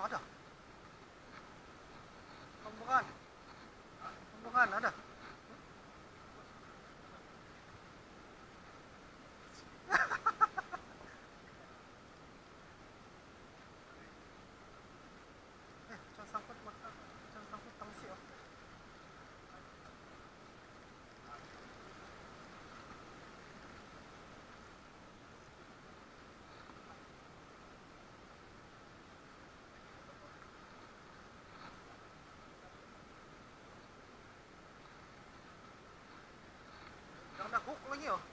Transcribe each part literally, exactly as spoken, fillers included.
ada. Pembukaan. Pembukaan ada. Eh, jangan sangkut mata. Jangan sangkut tangsi oh. Jangan ada hook lagi oh.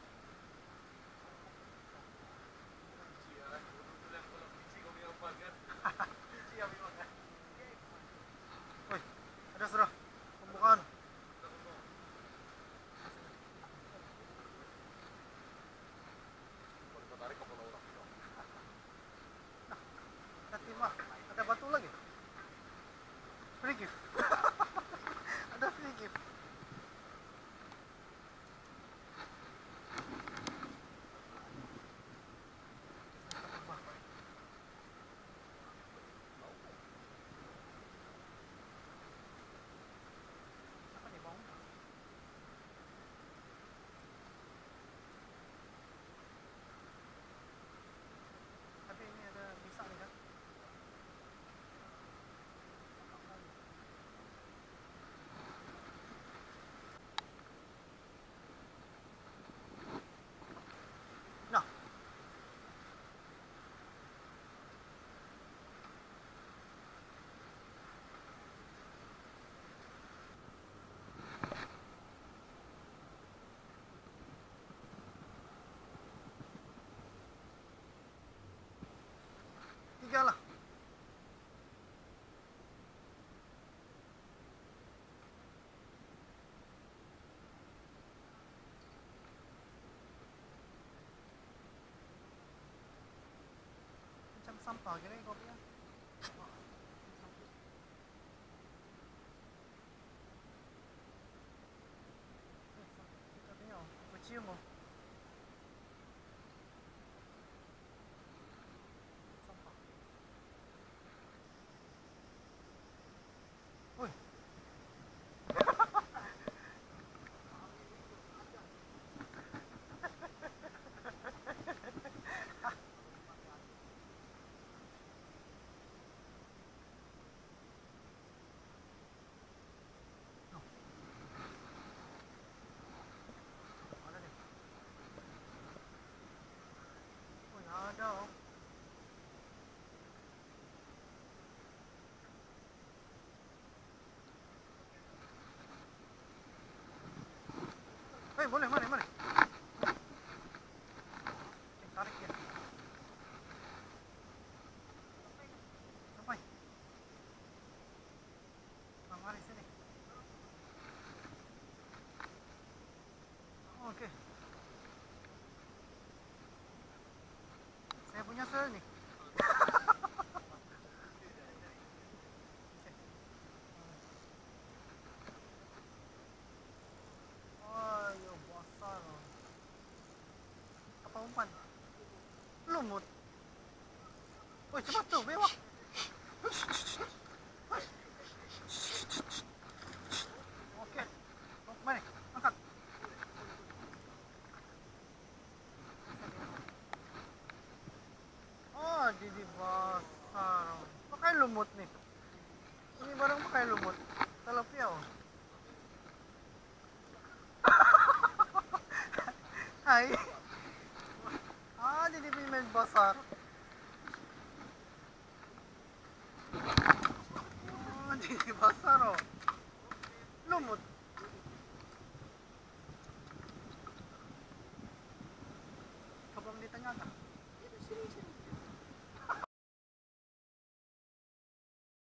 Woi, ada sudah pembukaan. Nah, ada timah, ada batu lagi. Free gift. Ada free gift. Tapi ini ada bisa nih kan? Nah, tiga lah. Macam sampah gini kopinya. Wah, kopinya oh, kecium oh. Sampah. Woi. Ada deh. Woi, ada oh. Hei, boleh, mari, mari. Eh, tarik ya. Sampai. Nah, mari sini. Oke. Saya punya sel nih. Wah, ya besar. Apa umpan? Lumut. Woi, cepat tuh, bewak. Oke. Oh, mari, angkat. Oh, jadi besar. Pakai lumut nih. Ini barang pakai lumut. Tilapia oh. Hai. Ah, jadi main besar. Oh, jadi besar oh. Lumut. Coba di tengah kah?